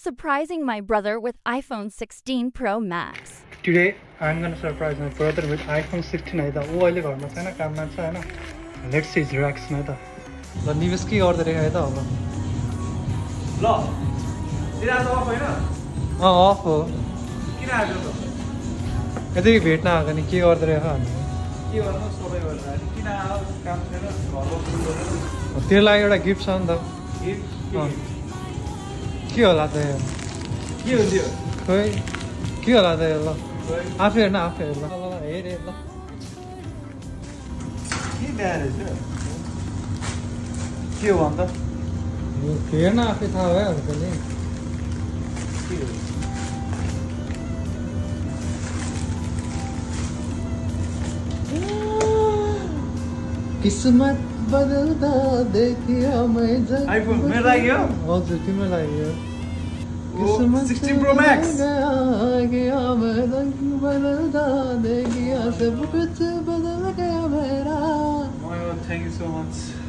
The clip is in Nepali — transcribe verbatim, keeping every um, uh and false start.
surprising my brother with iPhone sixteen Pro Max. Today, I'm gonna surprise my brother with iPhone sixteen. I thought, oh, I live on my son. I'm not saying. Let's see his reaction. I thought. The newest key order. I thought. Law. Did I off? I know. Oh, off. Kina ajo. I think wait na. Can key order? I have. Key order no so by order. Kina काम छैन घरको त्यसलाई एउटा गिफ्ट छ नि त गिफ्ट के होला त यो के हो त्यो खोइ के होला त यो ल आफै हेर्न आफै हेर्न ल ल हेरे ल के ल्याएर छ के हो अन्त यो हेर्न आफै थाहा भइहाल्छ नि के हो किस्मत बदलता देखिया मैं जब आईफोन मेरो लागि हो हजुर तिम्रो लागि हो किस्मत sixteen Pro Max गया मैं रंग बदलता देखिया सब कुछ बदल गया मेरा Oh, thank you so much.